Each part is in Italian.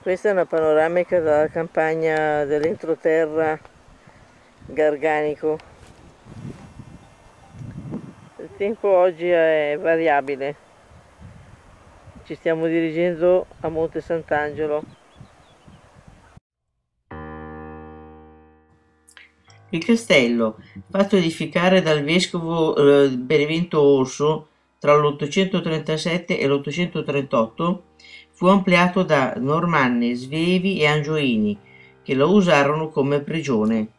Questa è una panoramica dalla campagna dell'entroterra Garganico. Il tempo oggi è variabile. Ci stiamo dirigendo a Monte Sant'Angelo. Il castello, fatto edificare dal vescovo Benevento Orso tra l'837 e l'838, fu ampliato da Normanni, Svevi e Angioini, che lo usarono come prigione.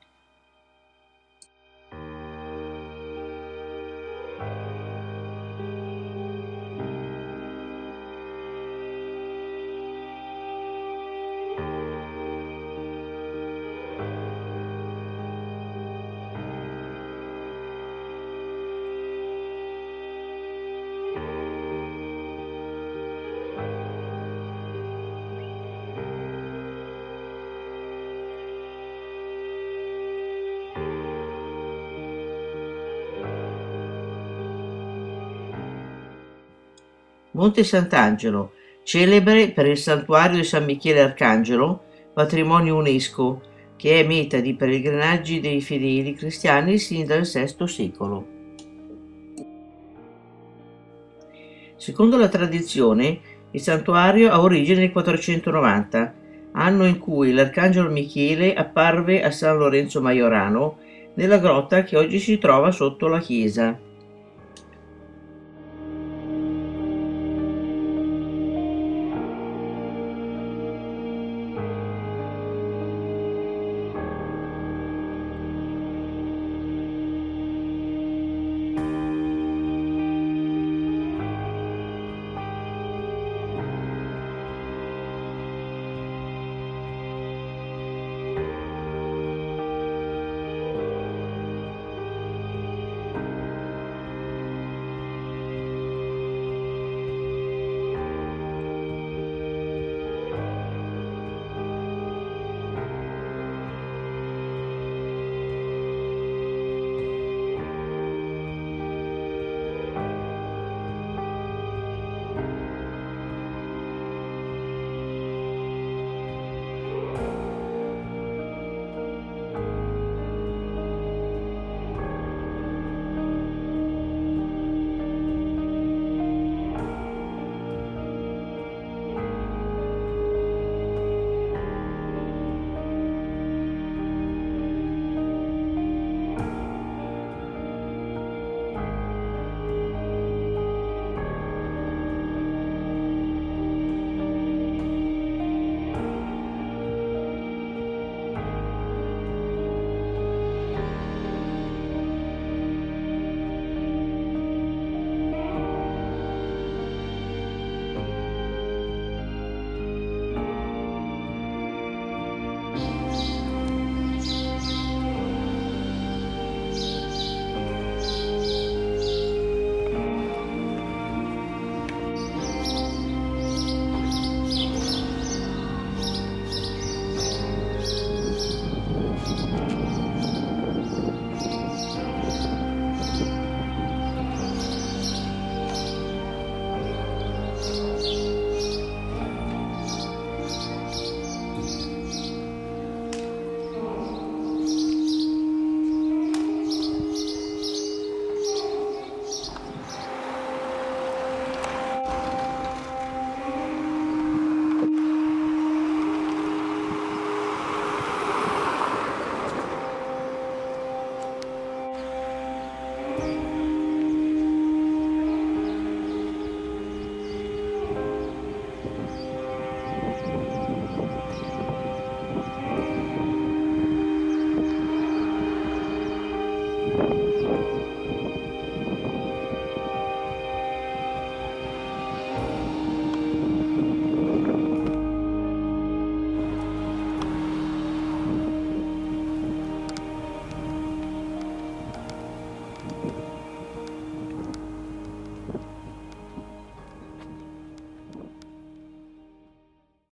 Monte Sant'Angelo, celebre per il santuario di San Michele Arcangelo, patrimonio UNESCO, che è meta di pellegrinaggi dei fedeli cristiani sin dal VI secolo. Secondo la tradizione, il santuario ha origine nel 490, anno in cui l'arcangelo Michele apparve a San Lorenzo Maiorano nella grotta che oggi si trova sotto la chiesa.